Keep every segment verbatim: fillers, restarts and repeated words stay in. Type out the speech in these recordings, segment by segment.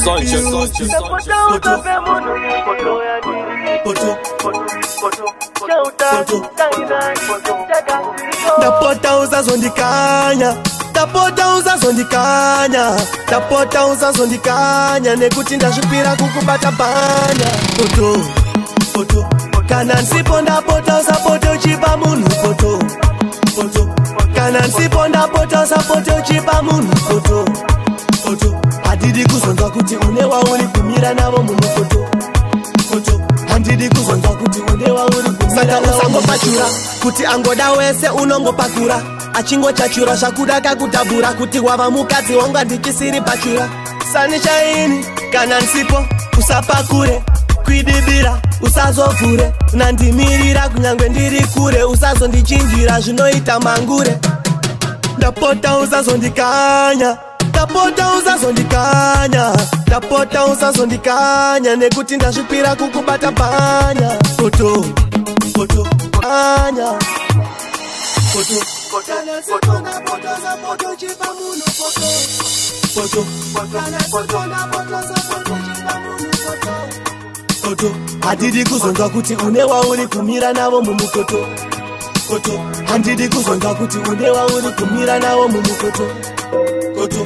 Sanchez, Sanchez, Sanchez. Poto, Tapota usazondikanya, tapota usazondikanya, tapota usazondikanya, nekuti ndazvipira kukubata panya. Poto, poto, kana nsipo ndapota usapota uchipa munhu. Poto, poto, kana nsipo ndapota usapota uchipa munhu. Poto, poto, hadidi kuzonzwa kuti une wauri kumira navo mumupoto. Poto, handidi kuzonzwa kuti une wauri kumira. Saka usangopachura kuti angoda wese unongopakura, achingochachura zvakuda kakutabhura kuti wava mukadzi wanga ndichisiri pachura. Sanishaini kana nsipo usapakure, kwidibira usazovhure, nandimirira kunyangwe ndiri kure, usazondichinjira zvinoita mangure. Ndapota usazondikanya, ndapota usazondikanya, ndapota usazondikanya, nekuti ndazvipira kukubata panya. Poto, poto, anya. Poto, poto, poto, poto, poto, chipa munhu. Poto, poto, poto, poto, poto, chipa munhu. Poto, hadidi kuzonzwa kuti une wauri kumira navo mumukoto. Poto, handidi kuzonzwa kuti une wauri kumira navo mumukoto. Poto,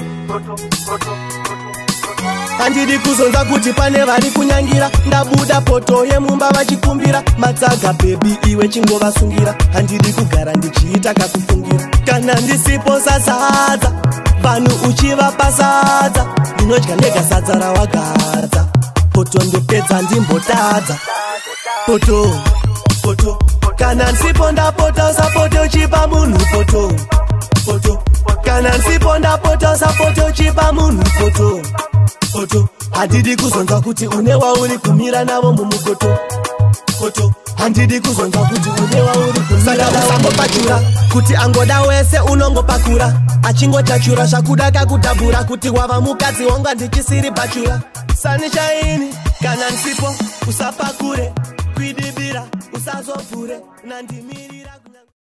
handidi kuzonzwa kuti pane vari kunyangira, ndabuda poto yemumba vachikumbira, matsaga baby iwe chingovasungira, handidi kugara ndichiita kakufungira. Kana ndisipo sasadza vanhu uchivapa sadza, ndinodya ndega sadza rawagadza. Poto ndopedza ndimbotadza. Poto, poto, kana nsipo ndapota usapota uchipa munhu. Poto, poto, kana nsipo ndapota usapota uchipa munhu. Poto, poto, hadidi kuzonzwa kuti une wauri kumira navo mumukoto. Poto, handidi kuzonzwa kuti une wauri kumira navo. Saka usangopachura kuti angoda wese unongopakura, achingochachura zvakuda kakutabhura, kuti wava mukadzi wanga ndichisiri pachura. Sanishaini kana nsipo usapakure, kwidibira usazovhure, nandimirira.